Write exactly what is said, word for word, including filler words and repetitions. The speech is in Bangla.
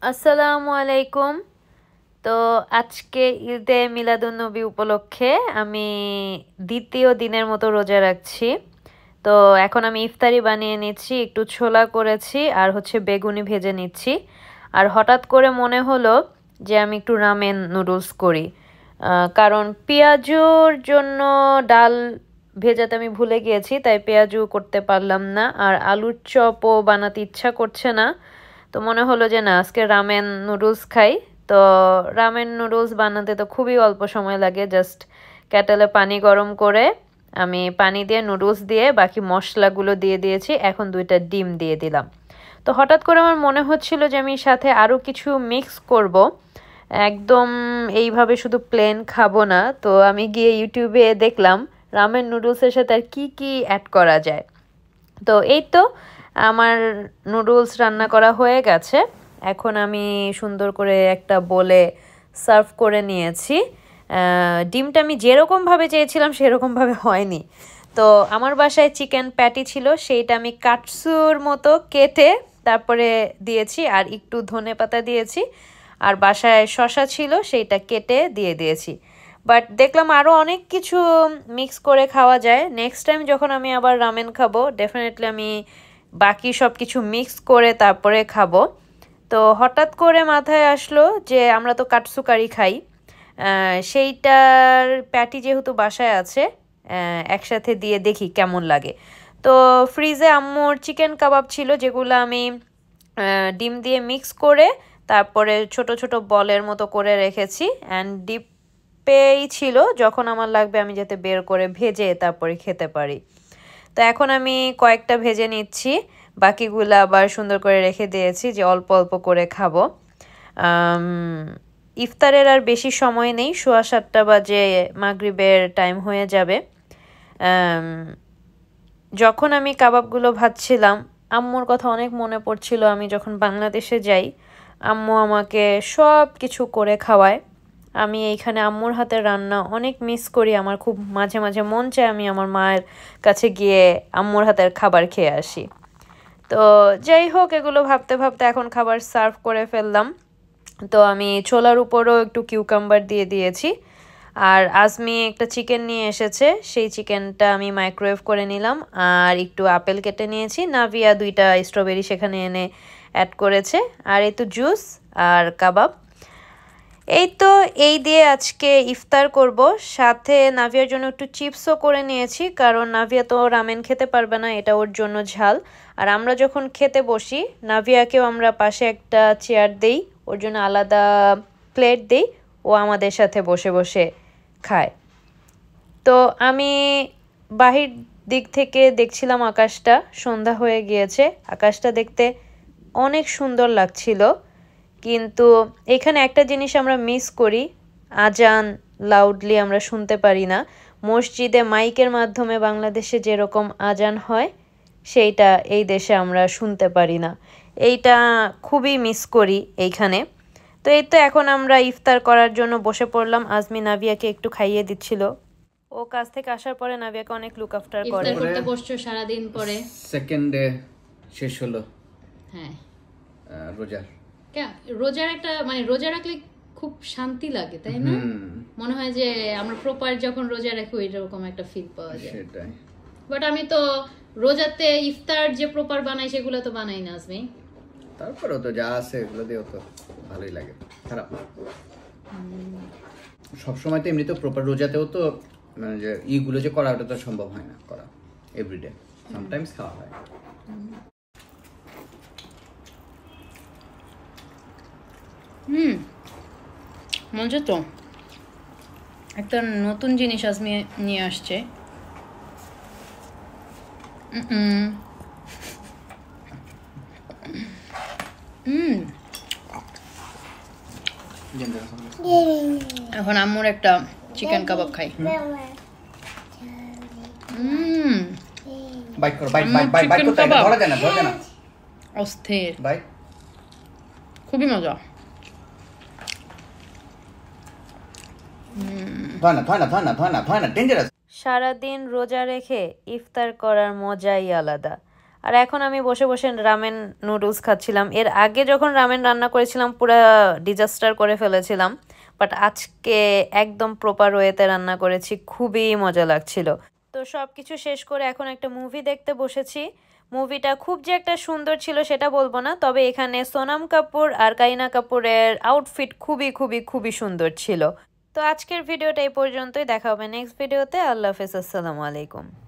আসসালামু আলাইকুম। তো আজকে ঈদে মিলাদুন্নবী উপলক্ষে আমি দ্বিতীয় দিনের মতো রোজা রাখছি। তো এখন আমি ইফতারি বানিয়ে নিচ্ছি, একটু ছোলা করেছি আর হচ্ছে বেগুনি ভেজে নিচ্ছি। আর হঠাৎ করে মনে হলো যে আমি একটু রামেন নুডলস করি, কারণ পেঁয়াজুর জন্য ডাল ভেজাতে আমি ভুলে গিয়েছি, তাই পেঁয়াজু করতে পারলাম না। আর আলুর চপও বানাতে ইচ্ছা করছে না, তো মনে হলো যে না, আজকে রামেন নুডলস খাই। তো রামেন নুডলস বানাতে তো খুবই অল্প সময় লাগে। জাস্ট কেটেলে পানি গরম করে আমি পানি দিয়ে নুডলস দিয়ে বাকি মশলাগুলো দিয়ে দিয়েছি, এখন দুইটা ডিম দিয়ে দিলাম। তো হঠাৎ করে আমার মনে হচ্ছিল যে আমি সাথে আরও কিছু মিক্স করব, একদম এইভাবে শুধু প্লেন খাবো না। তো আমি গিয়ে ইউটিউবে দেখলাম রামেন নুডলসের সাথে আর কী কী অ্যাড করা যায়। তো এই তো আমার নুডলস রান্না করা হয়ে গেছে। এখন আমি সুন্দর করে একটা বোলে সার্ভ করে নিয়েছি। ডিমটা আমি যেরকমভাবে চেয়েছিলাম সেরকমভাবে হয়নি। তো আমার বাসায় চিকেন প্যাটি ছিল, সেইটা আমি কাটসুর মতো কেটে তারপরে দিয়েছি, আর একটু ধনেপাতা দিয়েছি। আর বাসায় শসা ছিল, সেইটা কেটে দিয়ে দিয়েছি। বাট দেখলাম আরও অনেক কিছু মিক্স করে খাওয়া যায়। নেক্সট টাইম যখন আমি আবার রামেন খাবো, ডেফিনেটলি আমি বাকি সব কিছু মিক্স করে তারপরে খাবো। তো হঠাৎ করে মাথায় আসলো যে আমরা তো কাটসু কারি খাই, সেইটার প্যাটি যেহেতু বাসায় আছে, একসাথে দিয়ে দেখি কেমন লাগে। তো ফ্রিজে আম্মুর চিকেন কাবাব ছিল, যেগুলো আমি ডিম দিয়ে মিক্স করে তারপরে ছোট ছোট বলের মতো করে রেখেছি। অ্যান্ড ডিপ পেই ছিল, যখন আমার লাগবে আমি যাতে বের করে ভেজে তারপরে খেতে পারি। তো এখন আমি কয়েকটা ভেজে নিচ্ছি, বাকিগুলো আবার সুন্দর করে রেখে দিয়েছি যে অল্প অল্প করে খাবো। ইফতারের আর বেশি সময় নেই, সোয়া সাতটা বাজে মাগরিবের টাইম হয়ে যাবে। যখন আমি কাবাবগুলো ভাজছিলাম, আম্মুর কথা অনেক মনে পড়ছিল। আমি যখন বাংলাদেশে যাই, আম্মু আমাকে সব কিছু করে খাওয়ায়। আমি এইখানে আম্মুর হাতের রান্না অনেক মিস করি। আমার খুব মাঝে মাঝে মন চায় আমি আমার মায়ের কাছে গিয়ে আম্মুর হাতের খাবার খেয়ে আসি। তো যাই হোক, এগুলো ভাবতে ভাবতে এখন খাবার সার্ভ করে ফেললাম। তো আমি ছোলার উপরও একটু কিউকাম্বার দিয়ে দিয়েছি। আর আজমি একটা চিকেন নিয়ে এসেছে, সেই চিকেনটা আমি মাইক্রোওয়েভ করে নিলাম। আর একটু আপেল কেটে নিয়েছি, নাভিয়া দুইটা স্ট্রবেরি সেখানে এনে অ্যাড করেছে। আর এই তো জুস আর কাবাব। এই তো এই দিয়ে আজকে ইফতার করব। সাথে নাভিয়ার জন্য একটু চিপসও করে নিয়েছি, কারণ নাভিয়া তো রামেন খেতে পারবে না, এটা ওর জন্য ঝাল। আর আমরা যখন খেতে বসি, নাভিয়াকেও আমরা পাশে একটা চেয়ার দেই, ওর জন্য আলাদা প্লেট দেই, ও আমাদের সাথে বসে বসে খায়। তো আমি বাহির দিক থেকে দেখছিলাম আকাশটা, সন্ধ্যা হয়ে গিয়েছে, আকাশটা দেখতে অনেক সুন্দর লাগছিল। কিন্তু এখানে একটা জিনিস আমরা মিস করি, আজান লাউডলি আমরা শুনতে পারি না। মসজিদে মাইকের মাধ্যমে বাংলাদেশে যেরকম আজান হয়, সেইটা এই দেশে আমরা শুনতে পারি না। এইটা খুবই মিস করি এইখানে। তো এই তো এখন আমরা ইফতার করার জন্য বসে পড়লাম। আজমি নাভিয়াকে একটু খাইয়ে দিচ্ছিল। ও কাজ থেকে আসার পরে নাভিয়াকে অনেক লুক আফটার করে। ইফতার করতে বসছো সারা দিন পরে, সেকেন্ড ডে শেষ হলো। হ্যাঁ, রোজার রোজার একটা মানে রোজা রাখলে খুব শান্তি লাগে, তাই না? মনে হয় যে আমরা প্রপার যখন রোজা রাখি ওই রকম একটা ফিল পাওয়া যায়। সেটাই। বাট আমি তো রোজাতে ইফতার যে প্রপার বানাই সেগুলো তো বানাই না আজমি। তারপরেও তো যা আছে এগুলো দিয়েও তো ভালোই লাগে, খারাপ না। সবসময় তো এমনি তো প্রপার রোজাতেও তো মানে যে ইগুলো যে করা ওটা তো সম্ভব হয় না করা এভরিডে, সামটাইমস খাওয়া হয়। হুম মজা তো। একটা নতুন জিনিস আজমি নিয়ে আসছে। হুম এখন আম্মুর একটা চিকেন কাবাব খাই। হুম বাইট করো, বাইট বাইট বাইট বাইট করতে হবে, ধরা যায় না, ধরা যায় না। অস্থির, বাইট। খুবই মজা। ধয় না, ধয় না, ধয় না, ধয় না, ধয় না, ডেঞ্জারাস। সারাদিন রোজা রেখে ইফতার করার মজাই আলাদা। আর এখন আমি বসে বসে রামেন নুডলস খাচ্ছিলাম। এর আগে যখন রামেন রান্না করেছিলাম পুরো ডিজাস্টার করে ফেলেছিলাম, বাট আজকে একদম প্রপার ওয়েতে রান্না করেছি, খুবই মজা লাগছিল। তো সব কিছু শেষ করে এখন একটা মুভি দেখতে বসেছি। মুভিটা খুব যে একটা সুন্দর ছিল সেটা বলবো না, তবে এখানে সোনাম কাপুর আর কারিনা কাপুরের আউটফিট খুবই খুবই খুবই সুন্দর ছিল। তো আজকের ভিডিওটা এই পর্যন্তই, দেখা হবে নেক্সট ভিডিওতে। আল্লাহ হাফেজ, আসসালামু আলাইকুম।